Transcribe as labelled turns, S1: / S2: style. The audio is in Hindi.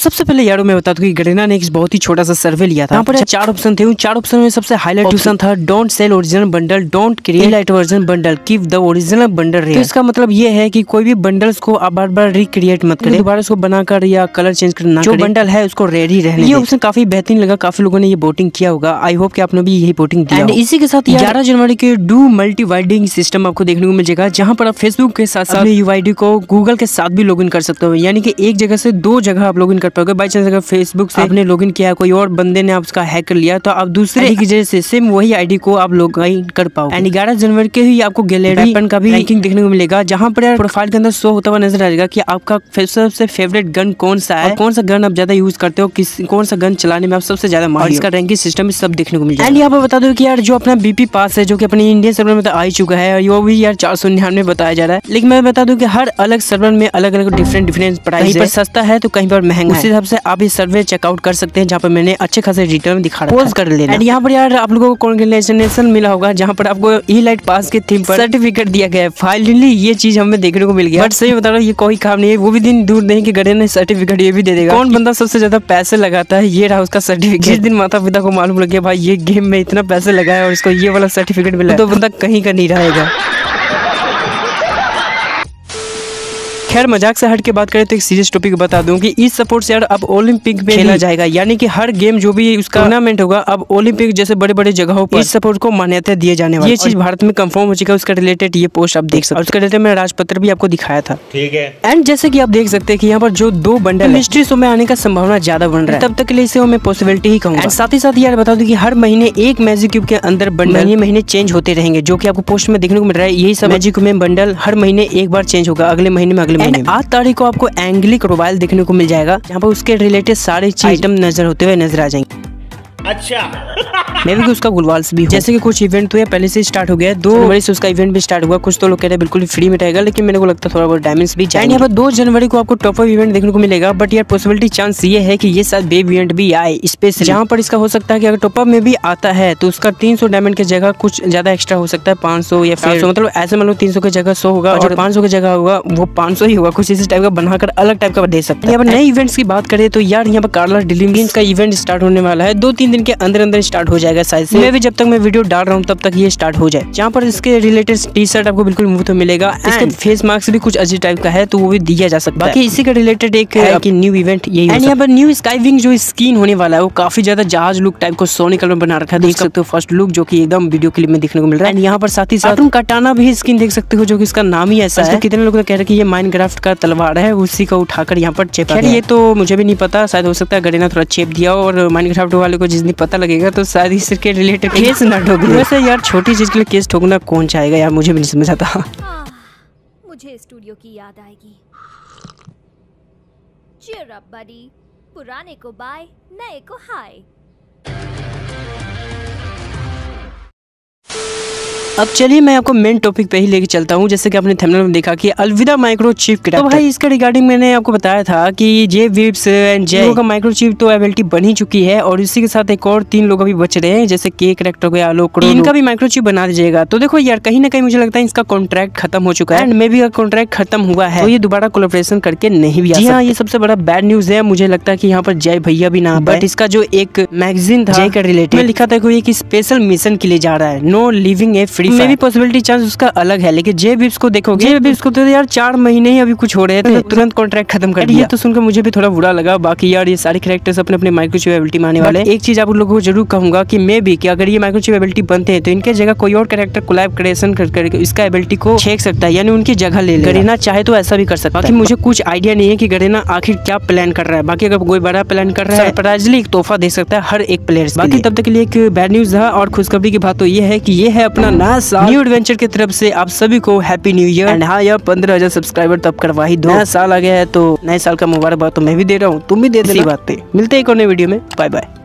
S1: सबसे पहले यारों मैं बता दूं कि गरीना ने एक बहुत ही छोटा सा सर्वे लिया था। यहाँ पर 4 ऑप्शन थे। उन 4 ऑप्शन में सबसे हाईलाइट ऑप्शन था don't sell original bundle, don't create light version bundle, keep the original bundle rare. तो इसका मतलब ये है कि कोई भी बंडल्स को आप बार बार रिक्रिएट मत करें, दोबारा उसको बनाकर या कलर चेंज करना, जो बंडल है उसको रेयर ही रहने। ये ऑप्शन काफी बेहतरीन लगा, काफी लोगों ने ये वोटिंग किया होगा। आई होप कि आपने भी यही वोटिंग दिया। इसी के साथ 11 जनवरी के डू मल्टी वाइडिंग सिस्टम आपको देखने को मिल जाएगा, जहाँ पर आप फेसबुक के साथ साथ यूआईडी को गूगल के साथ भी लॉगिन कर सकते हो। यानी कि एक जगह से 2 जगह आप लॉगिन कर पाओगे। बाई चांस अगर फेसबुक से आपने लॉगिन किया, कोई और बंदे ने उसका हैक कर लिया, तो आप दूसरे की वजह से सेम वही आईडी को आप लॉगिन कर पाओगे। एंड 11 जनवरी के ही आपको गैलरी वेपन का भी रैंकिंग देखने को मिलेगा, जहाँ पर यार प्रोफाइल के अंदर शो होता हुआ नजर आएगा कि आपका सबसे फेवरेट गन कौन सा है, कौन सा गन आप ज्यादा यूज करते हो, कौन सा गन चलाने में आप सबसे ज्यादा माहिर, इसका रैंकिंग सिस्टम सब देखने को मिलेगा। एंड यहाँ पर बता दो कि यार जो अपना बीपी पास है, जो कि अपने इंडियन सर्वर में तो आ ही चुका है, वो भी यार 499 बताया जा रहा है। लेकिन मैं बता दूं कि हर अलग सर्वर में अलग अलग डिफरेंट प्राइस, कहीं पर सस्ता है तो कहीं पर महंगा है। उस हिसाब से आप इस सर्वे चेकआउट कर सकते हैं, जहाँ पर मैंने अच्छे खासे डिटेल में दिखा रखा है, कर लेना। एंड यहाँ पर यार आप लोगों को कांग्रेचुलेशन मिला होगा, जहाँ पर आपको ई लाइट पास के थीम पर सर्टिफिकेट दिया गया है। फाइनली ये चीज हमें देखने को मिल गया। बट सही बता रहा हूँ, ये कोई काम नहीं है, वो भी दिन दूर नहीं कि गरीना ने सर्टिफिकेट ये भी दे देगा। कौन बंदा सबसे ज्यादा पैसे लगाता है, ये रहा उसका सर्टिफिकेट। जिस दिन माता पिता को मालूम लग गया भाई ये गेम में इतना पैसे लगाया और इसको ये वाला सर्टिफिकेट मिला, तो बंदा कहीं का नहीं रहेगा। खैर मजाक से हट के बात करें तो एक सीरियस टॉपिक बता दूं कि इस सपोर्ट से यार अब ओलंपिक में खेला जाएगा। यानी कि हर गेम जो भी उसका टूर्नामेंट होगा, अब ओलंपिक जैसे बड़े बड़े जगहों पर इस सपोर्ट को मान्यता दिए जाने वाली। ये चीज भारत में कंफर्म हो चुका है। उसका रिलेटेड ये पोस्ट आप देख सकते हो, उसका रिलेटेड मैं राजपत्र भी आपको दिखाया था। ठीक है। एंड जैसे कि आप देख सकते हैं कि यहाँ पर जो 2 बंडल मिस्ट्री शो में आने का संभावना ज्यादा बन रहा है, तब तक के लिए इसे मैं पॉसिबिलिटी ही कहूँगा। साथ ही साथ यार बता दूं कि हर महीने एक मैजिक क्यूब के अंदर बंडल महीने चेंज होते रहेंगे, जो की आपको पोस्ट में देखने को मिल रहा है। यही सब मैजिक में बंडल हर महीने एक बार चेंज होगा, अगले महीने में अगले महीने। 8 तारीख आपको एंग्लिक रोबाइल देखने को मिल जाएगा, जहाँ पर उसके रिलेटेड सारे आइटम नजर होते हुए नजर आ जाएंगे। अच्छा मे भी उसका गुलवाल्स भी, जैसे कि कुछ इवेंट तो पहले से स्टार्ट हो गया है। 2 जनवरी से उसका इवेंट भी स्टार्ट हुआ। कुछ तो लोग कह रहे हैं बिल्कुल फ्री में रहेगा, लेकिन मेरे को लगता है थोड़ा बहुत डायमंड्स भी चाहिए। यहाँ पर 2 जनवरी को आपको टॉप अप इवेंट देखने को मिलेगा। बट यार पॉसिबिलिटी चांस ये है कि ये शायद बेब इवेंट भी आए स्पेशल, जहाँ पर इसका हो सकता है कि अगर टॉप अप में भी आता है तो उसका 300 डायमंड की जगह कुछ ज्यादा एक्स्ट्रा हो सकता है, 500 या 400। मतलब ऐसे मान लो 300 की जगह 100 होगा, और 500 की जगह होगा वो 500 ही होगा। कुछ इसी टाइप का बनाकर अलग टाइप का दे सकते हैं। नए इवेंट्स की बात करें तो यार यहाँ पर कार्ला डिलीमियंस का इवेंट स्टार्ट होने वाला है। 2-3 दिन के अंदर स्टार्ट हो जाएगा शायद से। मैं भी जब तक मैं वीडियो डाल रहा हूँ तब तक ये स्टार्ट हो जाए, जहाँ पर इसके रिलेटेड टी शर्ट आपको बिल्कुल मुफ्त में मिलेगा। इसके फेस मास्क भी कुछ अजीब टाइप का है, तो वो भी दिया जा सकता है। बाकी इसी के रिलेटेड एक न्यू इवेंट यही है। यहाँ पर न्यू स्काई विंग जो स्किन होने वाला है, वो काफी ज्यादा जहाज लुक टाइप को सोने कलर में बना रखा है। देख सकते हो फर्स्ट लुक, जो की एकदम वीडियो क्लिप में देखने को मिल रहा है। यहाँ पर साथ ही साथ काटाना भी स्किन देख सकते हो, जो की इसका नाम ही ऐसा है। कितने लोग कह रहे हैं कि ये माइनक्राफ्ट का तलवार है, उसी को उठाकर यहाँ पर चेपा गया। ये तो मुझे भी नहीं पता, शायद हो सकता है गरीना थोड़ा चेप दिया, और माइनक्राफ्ट वाले को जिस दिन पता लगेगा तो शायद इसके रिलेटेड केस ना ठोक। वैसे यार छोटी चीज के लिए केस ठोकना कौन चाहेगा यार, मुझे भी नहीं समझ आता।
S2: मुझे स्टूडियो की याद आएगी। चीयर अप बडी, पुराने को बाय, नए को हाय।
S1: अब चलिए मैं आपको मेन टॉपिक पे ही लेके चलता हूँ। जैसे कि आपने थंबनेल में देखा कि अलविदा माइक्रोचिप क्रैक्टर। तो भाई इसके रिगार्डिंग मैंने आपको बताया था कि जे विप्स एंड जे का माइक्रोचिप तो अवेलेबिलिटी बन ही चुकी है, और इसी के साथ एक और 3 लोग अभी बच रहे हैं, जैसे के क्रैक्टर को, आलोक, इनका भी माइक्रोचिप बना दीजिएगा। तो देखो यार कहीं ना कहीं मुझे लगता है इसका कॉन्ट्रैक्ट खत्म हो चुका है, एंड मे भी अगर कॉन्ट्रैक्ट खत्म हुआ है तो ये दोबारा कोलैबोरेशन करके नहीं भी आ सकते। ये सबसे बड़ा बैड न्यूज है। मुझे लगता है कि यहाँ पर जय भैया भी ना, बट इसका जो एक मैगजीन था जय का रिलेटेड में लिखा था कि एक स्पेशल मिशन के लिए जा रहा है, नो लिविंग ए फ्री। मे भी पॉसिबिलिटी चांस उसका अलग है, लेकिन जे विप्स को देखोगे, जे विप्स को तो यार 4 महीने ही अभी कुछ हो रहे थे, तुरंत कॉन्ट्रैक्ट खत्म कर दिया। ये तो सुनकर मुझे भी थोड़ा बुरा लगा। बाकी यार ये सारे कैरेक्टर्स अपने अपने माइक्रोचिप एबिलिटी में आने वाले हैं। एक चीज आप लोगों को जरूर कहूंगा कि मे भी कि अगर ये माइक्रोचिप एबिलिटी बनते हैं तो इनके जगह कोई और कैरेक्टर कोलैबोरेशन करके इसका एबिलिटी को छेक सकता है, यानी उनकी जगह ले ले। गरीना चाहे तो ऐसा भी कर सकता है। बाकी मुझे कुछ आइडिया नहीं है कि गरीना आखिर क्या प्लान कर रहा है। बाकी अगर कोई बड़ा प्लान कर रहा है, सरप्राइजली एक तोहफा दे सकता है हर एक प्लेयर। बाकी तब तक के लिए एक बैड न्यूज था, और खुशखबरी की बात तो ये है कि ये है अपना नया साल न्यू एडवेंचर की तरफ से आप सभी को हैप्पी न्यू ईयर। एंड हाँ यार 15,000 सब्सक्राइबर तब करवा ही दो। नया साल आ गया है तो नए साल का मुबारकबाद तो मैं भी दे रहा हूँ, तुम भी दे दो। बात पे मिलते हैं एक और नए वीडियो में। Bye bye.